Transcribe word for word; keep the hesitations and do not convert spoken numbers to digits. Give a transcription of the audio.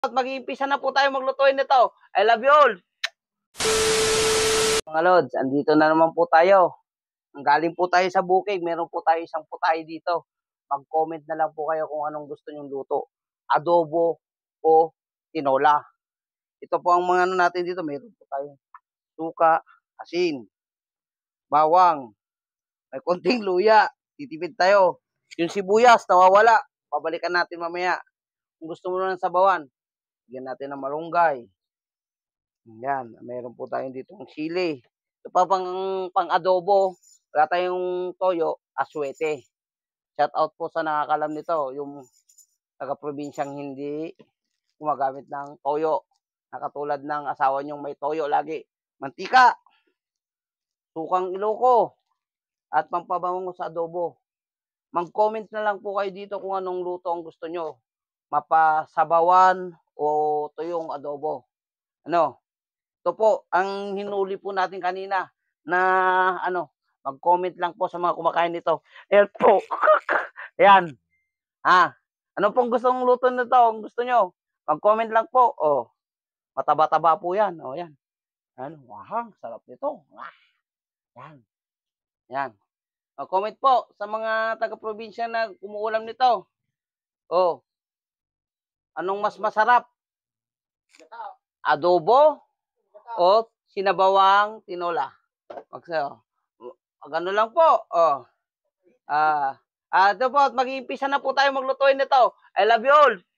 At mag-iimpisa na po tayo maglutuin nito. I love you all. Mga Lods, andito na naman po tayo. Ang galing po tayo sa bukid. Meron po tayo isang putahe dito. Mag-comment na lang po kayo kung anong gusto nyong luto. Adobo o tinola. Ito po ang mga ano natin dito. Meron po tayo suka, asin, bawang, may konting luya. Titipid tayo. Yung sibuyas, nawawala. Pabalikan natin mamaya. Kung gusto mo na ng sabawan, bigyan natin ng malunggay. Yan, meron po tayong dito ng sili. Ito pa pang, pang adobo. Wala tayong toyo, aswete. Shout out po sa nakakalam nito, yung taga-probinsyang hindi gumagamit ng toyo. Nakatulad ng asawa niyong may toyo lagi. Mantika, sukang Iloko, at pampabango sa adobo. Mag-comment na lang po kayo dito kung anong luto ang gusto nyo. Mapasabawan o tuyong adobo. Ano? Ito po, ang hinuli po natin kanina na ano, mag-comment lang po sa mga kumakain nito. Ayan po. Ayan. Ha? Ano pong gustong luto nito? Ang gusto nyo? Mag-comment lang po. Oh, mataba-taba po yan. Oh, yan. Yan. Wow, sarap nito. Yan. Yan. Mag-comment po sa mga taga-probinsya na kumuulam nito. Oh, anong mas masarap? Adobo o sinabawang tinola? Magsayo. Gano lang po. Oh. Ah, uh, ito po, mag-iimpisa na po tayo maglutuin nito. I love you all.